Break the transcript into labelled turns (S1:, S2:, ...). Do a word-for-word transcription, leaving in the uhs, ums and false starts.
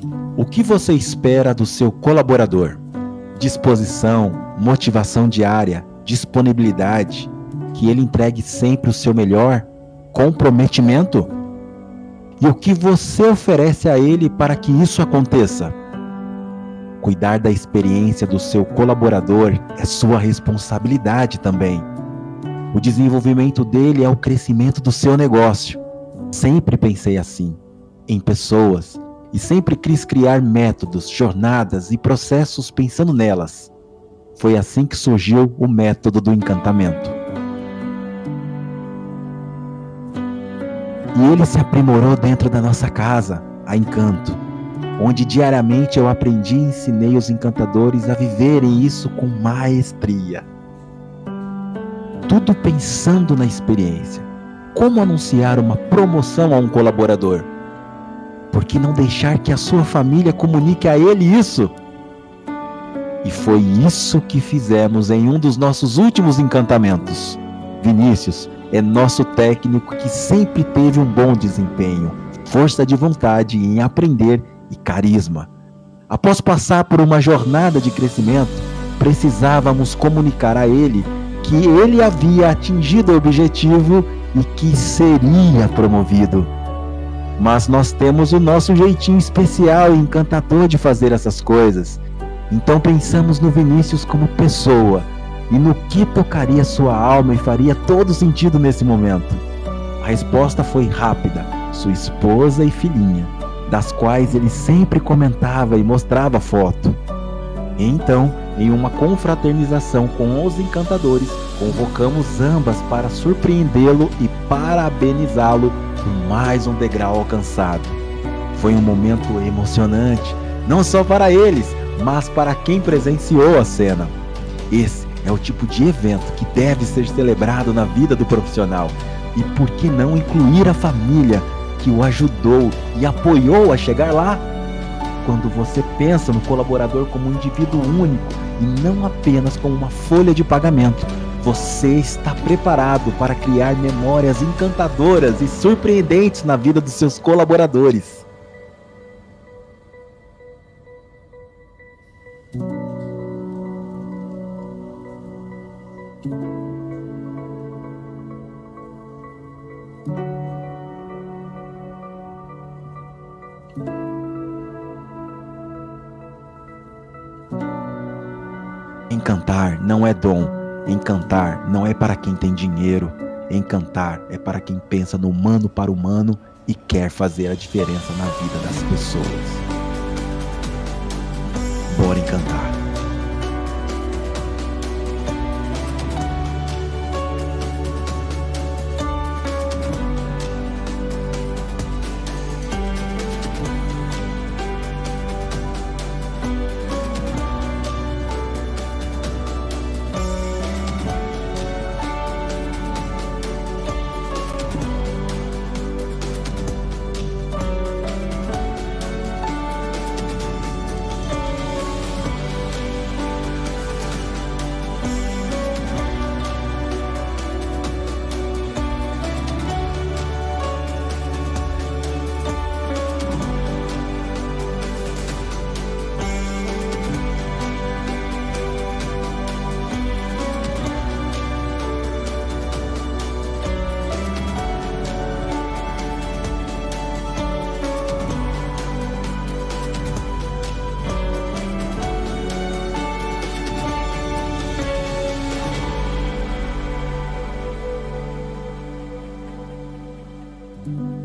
S1: O que você espera do seu colaborador? Disposição, motivação diária, disponibilidade, que ele entregue sempre o seu melhor, comprometimento? E o que você oferece a ele para que isso aconteça? Cuidar da experiência do seu colaborador é sua responsabilidade também. O desenvolvimento dele é o crescimento do seu negócio. Sempre pensei assim, em pessoas, e sempre quis criar métodos, jornadas e processos pensando nelas. Foi assim que surgiu o método do encantamento. E ele se aprimorou dentro da nossa casa, a Encanto, onde diariamente eu aprendi e ensinei os encantadores a viverem isso com maestria. Tudo pensando na experiência. Como anunciar uma promoção a um colaborador? Por que não deixar que a sua família comunique a ele isso? E foi isso que fizemos em um dos nossos últimos encantamentos. Vinícius é nosso técnico que sempre teve um bom desempenho, força de vontade em aprender e carisma. Após passar por uma jornada de crescimento, precisávamos comunicar a ele que ele havia atingido o objetivo e que seria promovido. Mas nós temos o nosso jeitinho especial e encantador de fazer essas coisas. Então pensamos no Vinícius como pessoa e no que tocaria sua alma e faria todo sentido nesse momento. A resposta foi rápida: sua esposa e filhinha, das quais ele sempre comentava e mostrava foto. E então, em uma confraternização com os encantadores, convocamos ambas para surpreendê-lo e parabenizá-lo por mais um degrau alcançado. Foi um momento emocionante, não só para eles, mas para quem presenciou a cena. Esse é o tipo de evento que deve ser celebrado na vida do profissional. E por que não incluir a família que o ajudou e apoiou a chegar lá? Quando você pensa no colaborador como um indivíduo único e não apenas como uma folha de pagamento, você está preparado para criar memórias encantadoras e surpreendentes na vida dos seus colaboradores. Encantar não é dom. Encantar não é para quem tem dinheiro. Encantar é para quem pensa no humano para humano e quer fazer a diferença na vida das pessoas. Bora encantar.
S2: Mm-hmm.